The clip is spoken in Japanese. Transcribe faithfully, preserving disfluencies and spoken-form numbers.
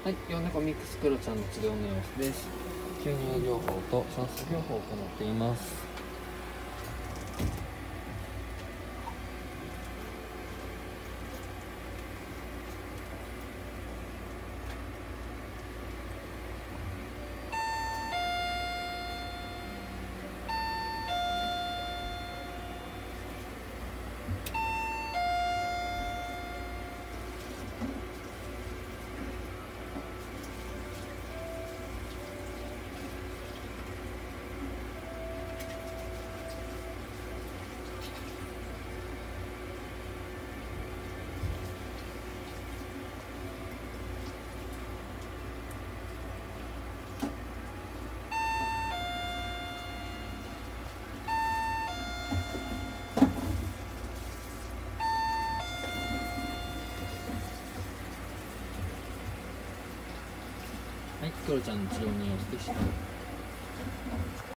はい、ヨネコミックスクロちゃんの治療の様子です。吸入療法と酸素療法を行っています。はい、クロちゃんの治療の様子でした。